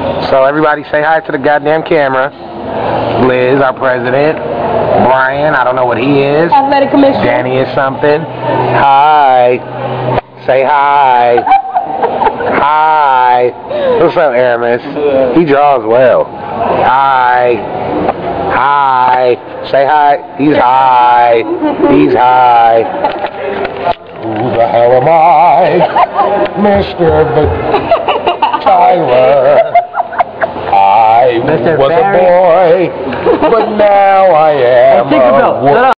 So everybody say hi to the goddamn camera. Liz, our president. Brian, I don't know what he is. Athletic commissioner. Danny is something. Hi. Say hi. Hi. What's up, Aramis? He draws well. Hi. Hi. Say hi. He's high. He's high. Who the hell am I? Mr. Tyler. I was a boy, but now I am a woman.